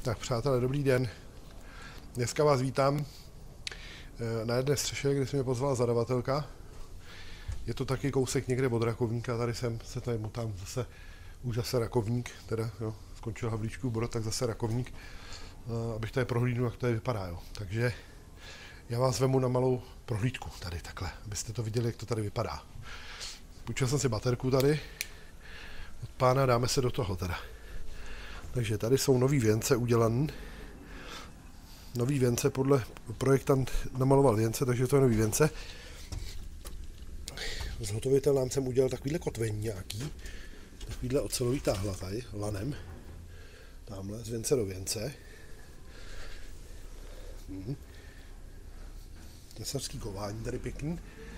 Tak přátelé, dobrý den. Dneska vás vítám na jedné střeše, kde se mě pozvala zadavatelka. Je to taky kousek někde od Rakovníka, tady jsem se tady motám zase, už zase Rakovník, teda jo, skončil Havlíčkův Brod, tak zase Rakovník, abych tady prohlídnul, jak to tady vypadá. Jo. Takže já vás vemu na malou prohlídku tady takhle, abyste to viděli, jak to tady vypadá. Půjčil jsem si baterku tady od pána, dáme se do toho teda. Takže tady jsou nový věnce udělaný. Nový věnce, podle projektant namaloval věnce, takže to je nový věnce. Zhotovitel nám jsem udělal takovýhle kotvení nějaký. Takovýhle ocelový táhla tady, lanem. Tamhle z věnce do věnce. Tesařský kování tady pěkný.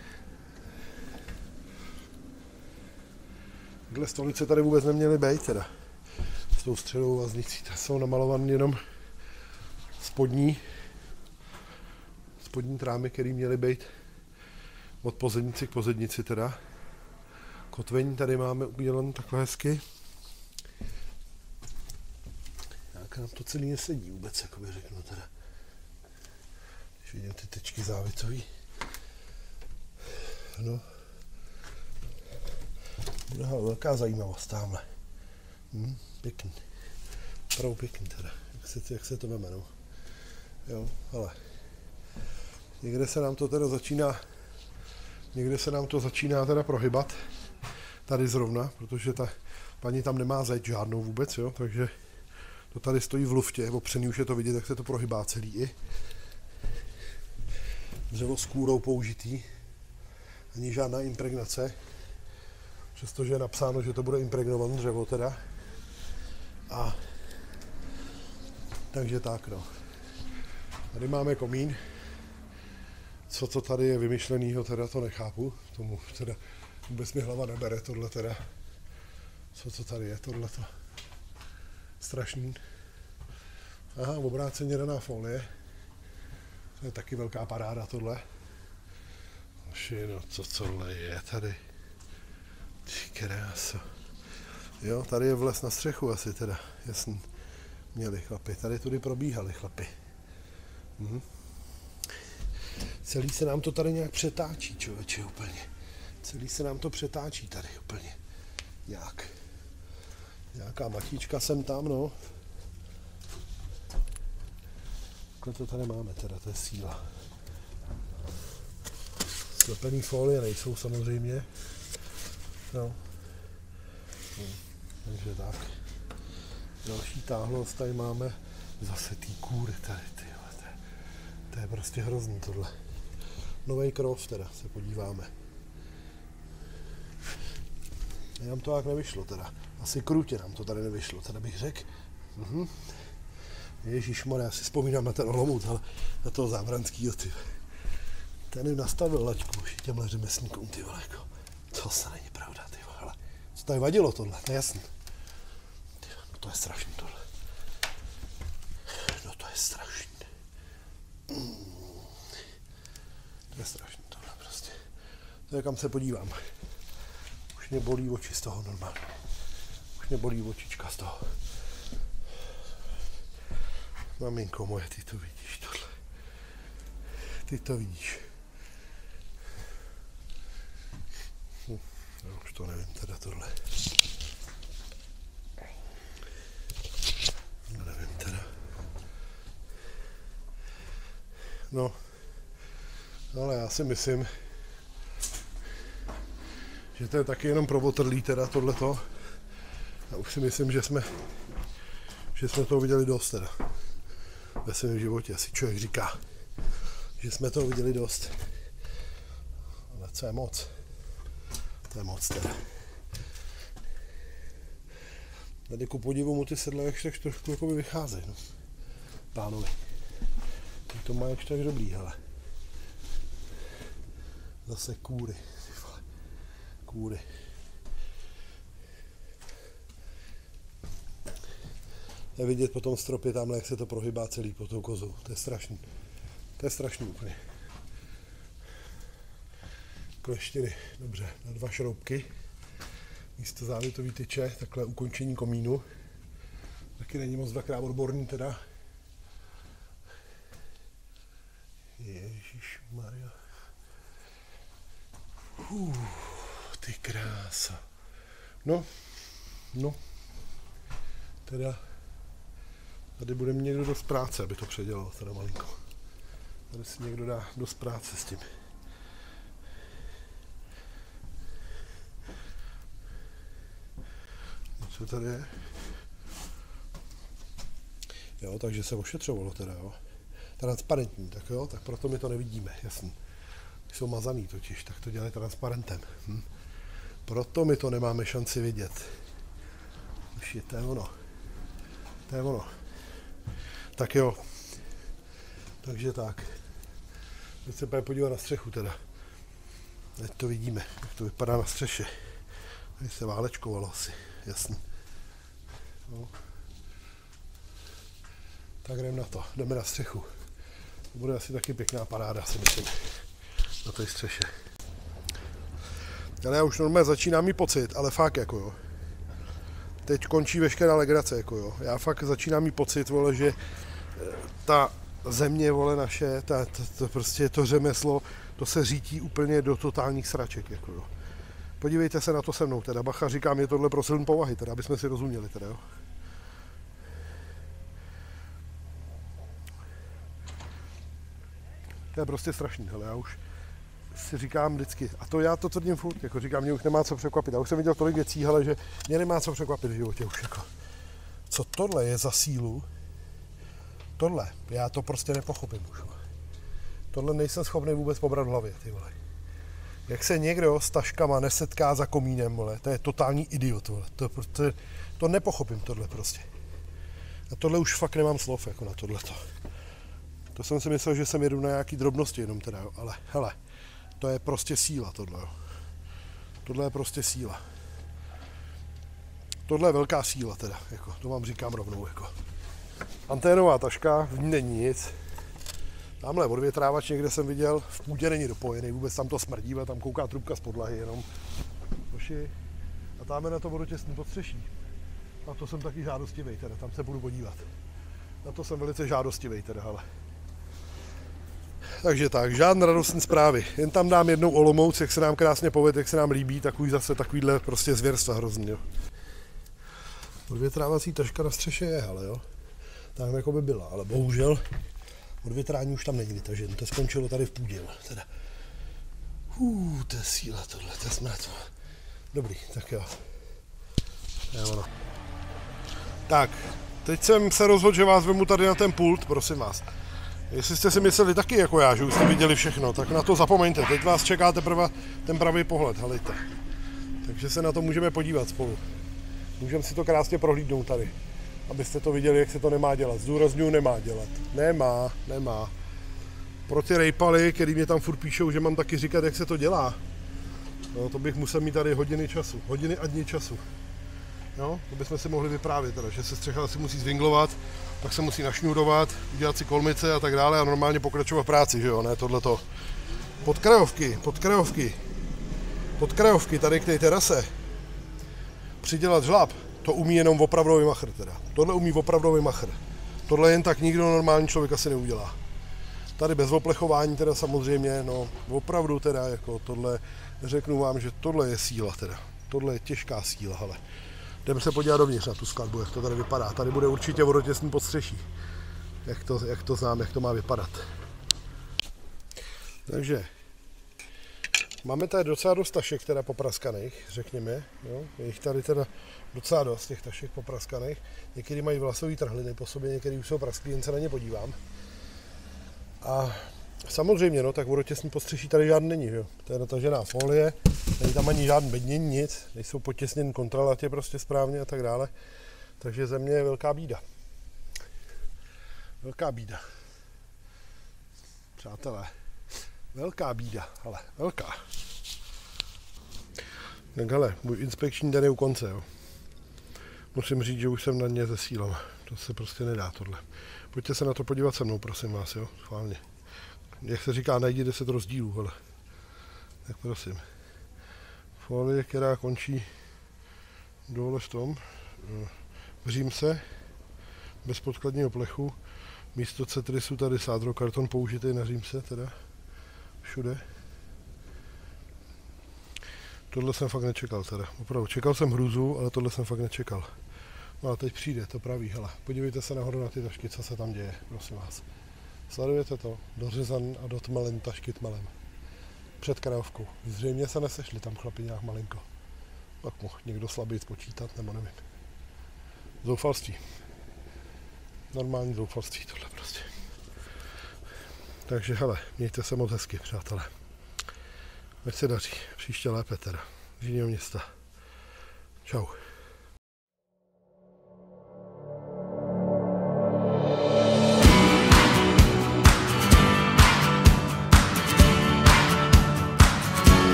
Takhle stolice tady vůbec neměly být teda. S tou středovou vaznicí. Tady jsou namalované jenom spodní trámy, které měly být od pozednici k pozednici teda. Kotvení tady máme udělané takhle hezky. Jak nám to celý nesedí vůbec, jako by řeknu teda. Když vidím ty tečky závicový. No. Bude velká zajímavost tamhle. Pěkný. Opravdu pěkný teda. Jak se to veme, no. Jo, ale někde se nám to začíná teda prohybat, tady zrovna, protože ta paní tam nemá zeď žádnou vůbec, jo, takže to tady stojí v luftě, opřený už je to vidět, jak se to prohybá celý i. Dřevo s kůrou použitý, ani žádná impregnace, přestože je napsáno, že to bude impregnované dřevo teda. A takže tak, no. Tady máme komín. Co tady je vymyšlenýho, teda to nechápu. Tomu teda vůbec mi hlava nebere, tohle teda. Co tady je, tohleto. Strašný. Aha, obráceně daná folie. To je taky velká paráda, tohle. No, co tohle je tady. Ty kráso. Jo, tady je vlez na střechu asi teda, jasný. Měli chlapi, tady tudy probíhali chlapi. Celý se nám to tady nějak přetáčí, člověče, úplně. Celý se nám to přetáčí tady úplně. Nějak. Nějaká matička sem tam, no. Takhle to tady máme teda, to je síla. Slepený folie nejsou samozřejmě. No. Takže tak. Další táhlost tady máme zase tý kůry tady, tyhle. To je prostě hrozný tohle. Novej Cross teda, se podíváme. Nám to jak nevyšlo teda. Asi krutě nám to tady nevyšlo, teda bych řekl. Ježišmarja, já si vzpomínám na ten Olomouc, ale na toho Zábranskýho, ty. Ten jim nastavil laťku těmhle řemeslníkům, ty vole, jako. To se není pravda, ty vole. Co tady vadilo tohle, to je jasný. No to je strašný tohle. No to je strašný. To je strašný tohle prostě. To je, kam se podívám. Už mě bolí oči z toho normálně. Už mě bolí očička z toho. Maminko moje, ty to vidíš tohle. Ty to vidíš. No, už to nevím teda tohle. No nevím teda. No, ale já si myslím, že to je taky jenom pro otrlý teda tohleto. Já už si myslím, že jsme toho viděli dost teda. Ve svém životě asi člověk říká, že jsme toho viděli dost. Ale co je moc? To je moc teda. Tady ku podivu mu ty sedla jakž tak trošku jako by vycházejí, no. Pánovi. Teď to má jakž tak dobrý, hele. Zase kůry. Kůry. Je vidět po tom stropě tamhle, jak se to prohybá celý po tou kozou. To je strašný. To je strašný úplně. Kleštiny, dobře, na 2 šroubky. Místo závětový tyče, takhle ukončení komínu. Taky není moc dvakrát odborný teda. Ježišmarja. Ty krása. No. Teda tady bude mít někdo dost práce, aby to předělal teda malinko. Tady si někdo dá dost práce s tím. Co tady je? Jo, takže se ošetřovalo teda, jo. Transparentní, tak jo, tak proto my to nevidíme, jasný. Jsou mazaný totiž, tak to dělají transparentem. Proto my to nemáme šanci vidět. Už je, to je ono. To je ono. Tak jo. Takže tak. Teď se pojďme podívat na střechu teda. Teď to vidíme, jak to vypadá na střeše. Tady se válečkovalo asi, jasný. No. Tak jdeme na to, jdeme na střechu. To bude asi taky pěkná paráda, si myslím, na té střeše. Ale já už normálně začínám mít pocit, ale fakt jako jo. Teď končí veškerá legrace, jako jo. Já fakt začínám mít pocit, vole, že ta země, vole, naše, to prostě to řemeslo, to se řítí úplně do totálních sraček, jako jo. Podívejte se na to se mnou, teda bacha, říkám, je tohle pro silné povahy, teda, aby jsme si rozuměli, teda jo. To je prostě strašný, hele, já už si říkám vždycky, a to já to tvrdím furt, jako říkám, mě už nemá co překvapit, já už jsem viděl tolik věcí, hele, že mě nemá co překvapit v životě už, jako. Co tohle je za sílu, tohle, já to prostě nepochopím už. Tohle nejsem schopný vůbec pobrat v hlavě, ty vole. Jak se někdo s taškama nesetká za komínem, vole, to je totální idiot, vole, to nepochopím tohle prostě. A tohle už fakt nemám slov, jako na tohleto. To jsem si myslel, že jsem jedu na nějaký drobnosti jenom teda, jo. Ale hele, to je prostě síla tohle, jo. Tohle je prostě síla. Tohle je velká síla teda, jako, to vám říkám rovnou, jako. Anténová taška, v ní není nic. Tamhle odvětrávač někde jsem viděl, v půdě není dopojený, vůbec tam to smrdí, tam kouká trubka z podlahy jenom. Hoši. A tamhle na to vodotěsný podstřeší. Na to jsem taky žádostivej teda, tam se budu podívat. Na to jsem velice žádostivej teda, hele. Takže tak, žádné radostné zprávy. Jen tam dám jednou Olomouc, jak se nám krásně povede, jak se nám líbí, takovýhle prostě zvěrstva hrozný, jo. Odvětrávací taška na střeše je, ale jo. Tam jako by byla, ale bohužel odvětrání už tam není vytažen, to skončilo tady v půdě, teda. To je síla tohle, to je smrt. Dobrý, tak jo. To je ono. Tak, teď jsem se rozhodl, že vás vemu tady na ten pult, prosím vás. Jestli jste si mysleli taky jako já, že už jste viděli všechno, tak na to zapomeňte. Teď vás čeká teprve ten pravý pohled, helejte. Takže se na to můžeme podívat spolu. Můžeme si to krásně prohlídnout tady, abyste to viděli, jak se to nemá dělat. Zdůrazňuji, nemá dělat. Nemá. Pro ty rejpaly, který mě tam furt píšou, že mám taky říkat, jak se to dělá. No, to bych musel mít tady hodiny času, hodiny a dní času. Jo, to bychom si mohli vyprávět, teda, že se střecha si musí zvinglovat, pak se musí našňurovat, udělat si kolmice a tak dále a normálně pokračovat v práci, že jo, ne tohleto. Podkrajovky tady k té terase. Přidělat žlab, to umí jenom opravdový machr teda. Tohle umí opravdový machr. Tohle jen tak nikdo normální člověk asi neudělá. Tady bez oplechování teda samozřejmě, no opravdu teda jako tohle, řeknu vám, že tohle je síla teda. Tohle je těžká síla, hele. Jdeme se podívat dovnitř na tu skladbu, jak to tady vypadá. Tady bude určitě vodotěsný podstřeší. Jak to znám, jak to má vypadat. Takže máme tady docela dost tašek teda popraskaných, řekněme. Jo? Je jich tady teda docela dost těch tašek popraskaných. Některý mají vlasový trhliny po sobě, některý už jsou prasklý, jen se na ně podívám. A samozřejmě, no, tak vodotěsný podstřeší tady žádný není, jo. To je natažená folie, není tam ani žádný bednění, nic, nejsou potěsněny kontralatě prostě správně a tak dále. Takže země je velká bída. Velká bída. Přátelé, velká bída, ale velká. Tak hele, můj inspekční den je u konce, jo. Musím říct, že už jsem na ně ze sílama. To se prostě nedá tohle. Pojďte se na to podívat se mnou, prosím vás, jo, schválně. Jak se říká, najdi 10 rozdílů, hele. Tak prosím. Folie, která končí dole v tom, v římse, bez podkladního plechu. Místo cetrisu tady sádrokarton použitý na Římse teda. Všude. Tohle jsem fakt nečekal teda. Opravdu, čekal jsem hruzu, ale tohle jsem fakt nečekal. No a teď přijde, to praví, hele. Podívejte se nahoru na ty tašky, co se tam děje, prosím vás. Sledujete to? Dořezan a dotmelen tašky tmelem. Před krajovkou. Zřejmě se nesešli tam chlapi nějak malinko. Pak mohl někdo slabý spočítat, nebo nevím. Zoufalství. Normální zoufalství tohle prostě. Takže hele, mějte se moc hezky, přátelé. Ať se daří. Příště lépe teda. Žíního města. Čau.